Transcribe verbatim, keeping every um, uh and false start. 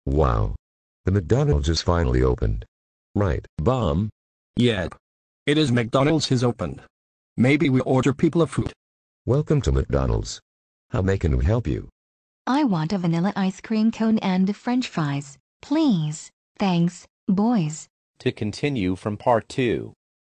Wow. The McDonald's is finally opened. Right, Bomb? Yep. It is McDonald's is opened. Maybe we order people a food. Welcome to McDonald's. How may can we help you? I want a vanilla ice cream cone and french fries, please. Thanks, boys. To continue from part two.